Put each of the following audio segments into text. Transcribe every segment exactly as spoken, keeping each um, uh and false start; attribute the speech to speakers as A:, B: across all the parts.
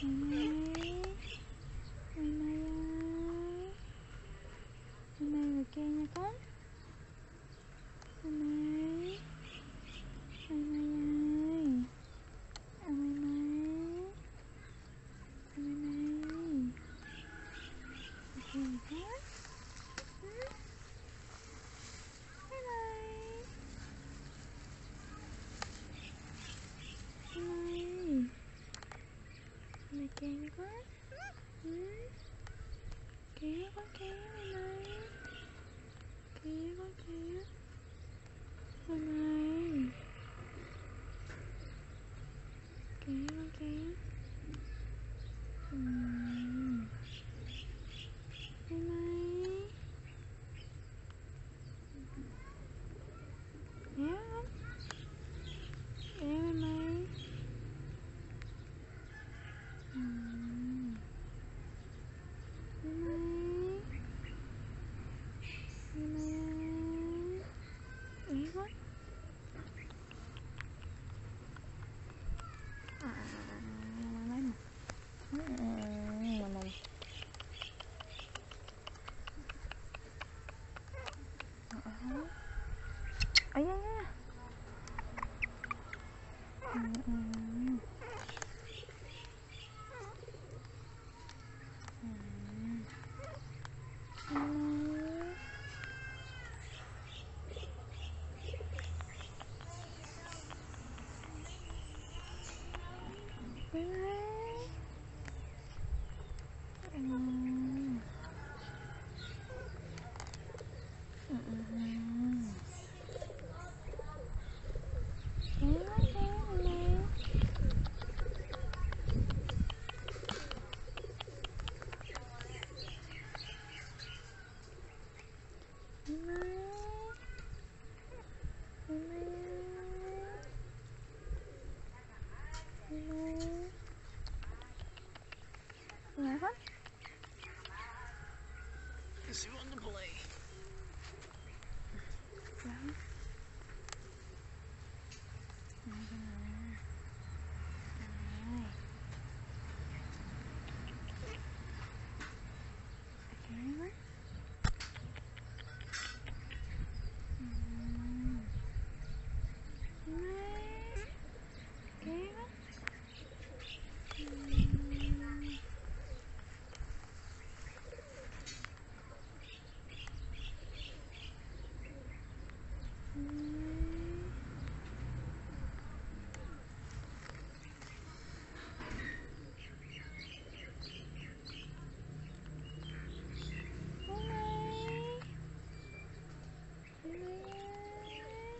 A: Mey Mey, Mey Mey ơi, Mey Mey ngồi kia nha con. Mey Mey, Mey Mey ơi, à Mey Mey, à Mey Mey, ngồi kia nha con. Mey Mey, Mey Mey, ngồi kia nha con. Kia con kia Mey Mey, kia con kia Mey Mey, kia con kia. Ừm. Mey Mey, nhé không? Nhé Mey Mey. Ừm. Mey Mey, Mey Mey ơi, nhé con. À, Mey Mey mà. Ừm, mà mà. Ấy da da. Ừm, ừm. Ừm. Mey Mey. Mey Mey. Ừm. Ừm. Kéo quá kéo Mey Mey. Mey Mey, Mey Mey ơi, Mey Mey. Nghe hết.
B: Is you on the play?
A: Lắm. Này rồi. Rồi. Kéo quá. Ừm. Mey Mey. Kéo quá. Ừm. Ừm. Mey Mey. Mey Mey ơi.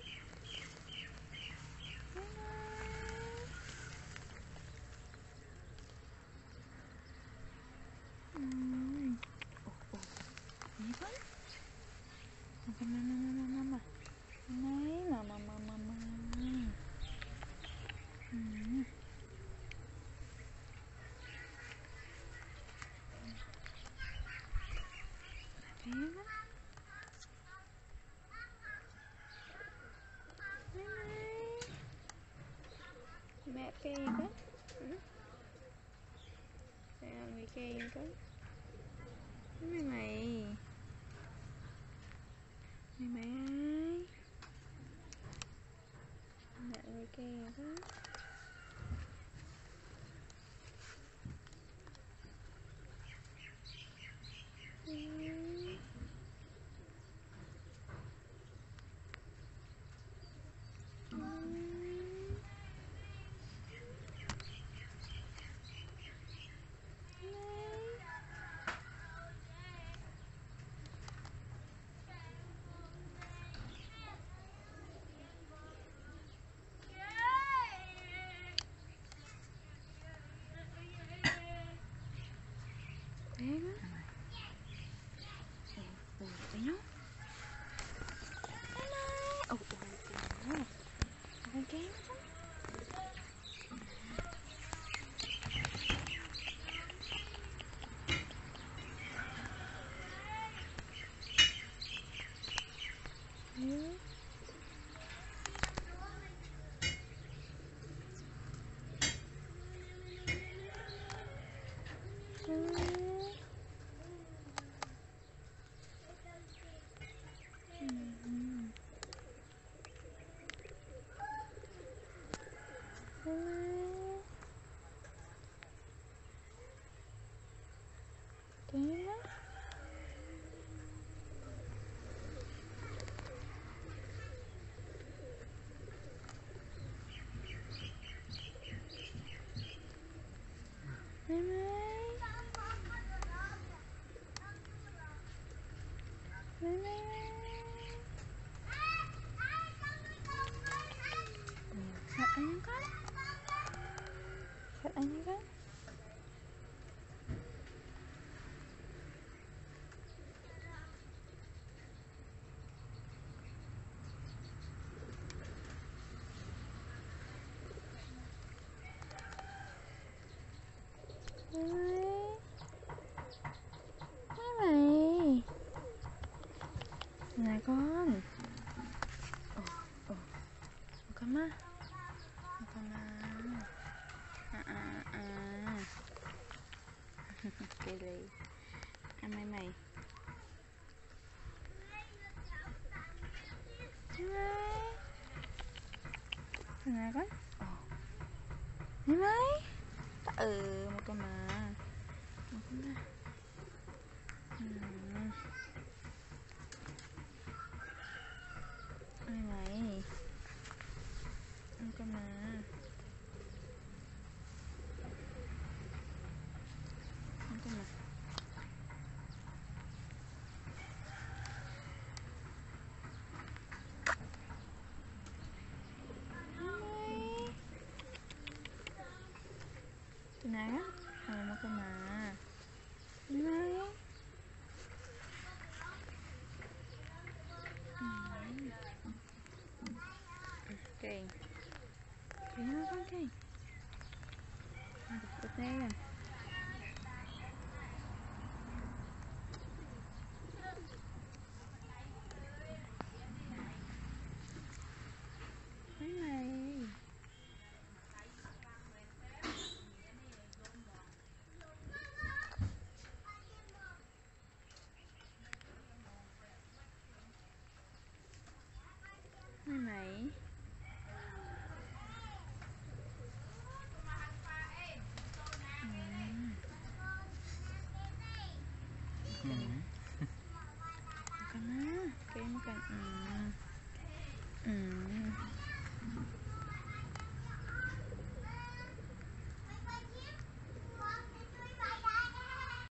A: Mey Mey. Ừm. Ồ, ồ. Nhé con. Mà mà mà mà mà mà. Mey mà mà mà mà mà. Ừm. Kéo quá. Mey Mey. Mẹ kê gì con? Ừ. Mẹ làm gì kê gì con? Mey Mey. Mey Mey ơi. Mẹ làm gì kê gì con? Ừm. Ừm. Mey. Kéo quá. Ồ, ồ, thấy nó. Mey Mey. Ồ, ồ, ồ. Con kéo quá. Ừ. Mey Mey, Mey Mey, sợ anh con, sợ anh con. Mey Mey, Mey Mey, nè con. Ồ, ồ, con má, con má. À à à. Cái gì? À Mey Mey. Mey Mey. Nè con. Ồ. Mey Mey. Ừ, một con mà. Một con mà. Ừ. Mey Mey. Một con mà. Một con mà. Nè á, à, một con mà. Mey Mey. Kìa. Kìa nó con kìa. Được nè. Mey Mey. Mey Mey. Makan na. Kain makan.